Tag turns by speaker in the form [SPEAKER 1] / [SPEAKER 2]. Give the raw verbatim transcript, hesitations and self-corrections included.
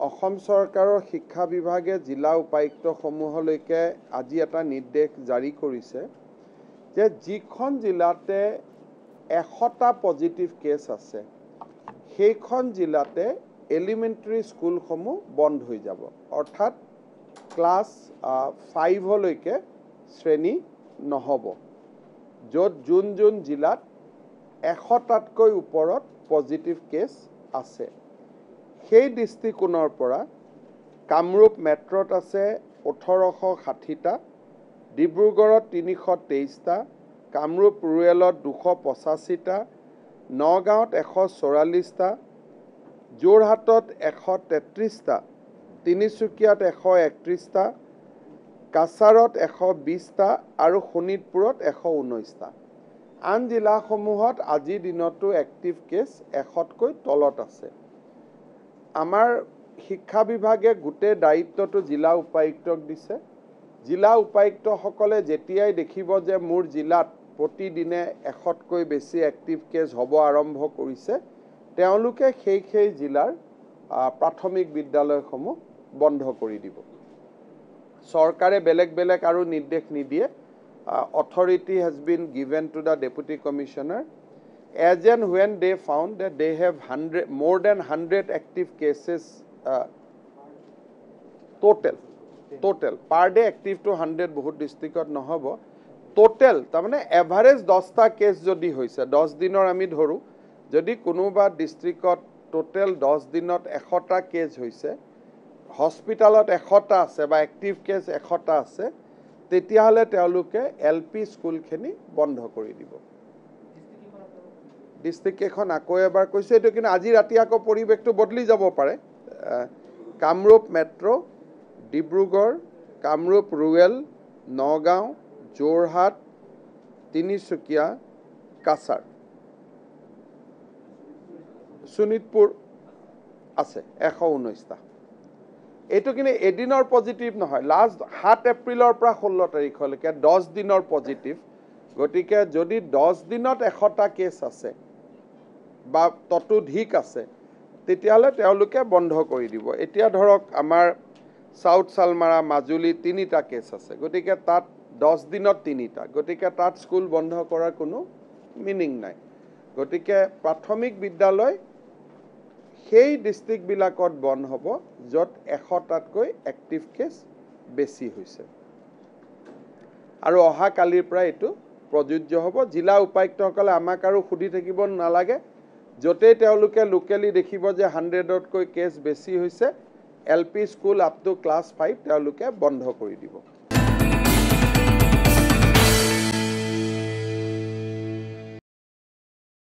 [SPEAKER 1] অসম চৰকাৰৰ শিক্ষা বিভাগে জিলা উপায়ুক্তসমূহলৈকে আজি এটা নিৰ্দেশ জাৰি কৰিছে যে যিখন জিলাতে এশটা পজিটিভ কেছ আছে সেইখন জিলাতে এলিমেণ্টাৰী স্কুলসমূহ বন্ধ হৈ যাব অৰ্থাৎ ক্লাছ ফাইভলৈকে শ্ৰেণী নহ'ব য'ত যোন যোন জিলাত এশটাতকৈ ওপৰত পজিটিভ কেছ আছে সেই দৃষ্টিকোণৰ পৰা কামৰূপ মেট্ৰত আছে ওঠৰশ ষাঠিটা ডিব্ৰুগড়ত তিনিশ তেইছটা কামৰূপ ৰুৰেলত দুশ পঁচাশীটা নগাঁৱত এশ চৌৰাল্লিছটা যোৰহাটত এশ তেত্ৰিছটা তিনিচুকীয়াত এশ একত্ৰিছটা কাছাৰত এশ বিছটা আৰু শোণিতপুৰত এশ ঊনৈছটা আন জিলাসমূহত আজিৰ দিনতো এক্টিভ কেছ এশতকৈ তলত আছে আমাৰ শিক্ষা বিভাগে গোটেই দায়িত্বটো জিলা উপায়ুক্তক দিছে জিলা উপায়ুক্তসকলে যেতিয়াই দেখিব যে মোৰ জিলাত প্ৰতিদিনে এশতকৈ বেছি এক্টিভ কেছ হ'ব আৰম্ভ কৰিছে তেওঁলোকে সেই সেই জিলাৰ প্ৰাথমিক বিদ্যালয়সমূহ বন্ধ কৰি দিব চৰকাৰে বেলেগ বেলেগ আৰু নিৰ্দেশ নিদিয়ে authority has been given to the deputy commissioner as and when they found that they have one hundred more than one hundred active cases uh, total total per day active to one hundred বহুত ডিস্ট্ৰিক্টত নহব total তাৰ মানে average দহটা cash যদি হৈছে দহ দিনৰ আমি ধৰো যদি কোনোবা ডিস্ট্ৰিক্টত total দহ দিনত এশটা কেছ হৈছে হস্পিটালত এশটা আছে বা এক্টিভ কেছ এশটা আছে তেতিয়াহলে তেওঁলোকে এলপি স্কুলখিনি বন্ধ কৰি দিব ডিস্ট্ৰিক্ট এখন আকৌ এবাৰ কৈছে এটো কিন্তু আজি ৰাতি আকৌ পৰিৱেশটো বদলি যাব পাৰে কামৰূপ মেট্ৰ ডিব্ৰুগড় কামৰূপ ৰুৰেল নগাঁও যোৰহাট তিনিচুকীয়া কাছাৰ শোণিতপুৰ আছে এশ ঊনৈছটা এইটো কিন্তু এদিনৰ পজিটিভ নহয় লাষ্ট সাত এপ্ৰিলৰ পৰা ষোল্ল তাৰিখলৈকে দহ দিনৰ পজিটিভ গতিকে যদি দহ দিনত এশটা কেছ আছে বা ততোধিক আছে তেতিয়াহলে তেওঁলোকে বন্ধ কৰি দিব এতিয়া ধৰক আমাৰ সাউথ সালমাৰা মাজুলী তিনিটা কেছ আছে গতিকে তাত দহ দিনত তিনিটা গতিকে তাত স্কুল বন্ধ কৰাৰ কোনো মিনিং নাই গতিকে প্ৰাথমিক বিদ্যালয় সেই ডিস্ট্ৰিক্ট বিলাকত বন্ধ হ'ব য'ত এশটাতকৈ এক্টিভ কেছ বেছি হৈছে আৰু অহা কালিৰ পৰা এটো প্ৰযোজ্য হ'ব জিলা উপায়ুক্তসকলে আমাক আৰু খুদি থাকিব নালাগে যতে তেওঁলোকে লোকেলি দেখিব যে hundredতকৈ কেছ বেছি হৈছে LP school up to class five তেওঁলোকে বন্ধ কৰি দিব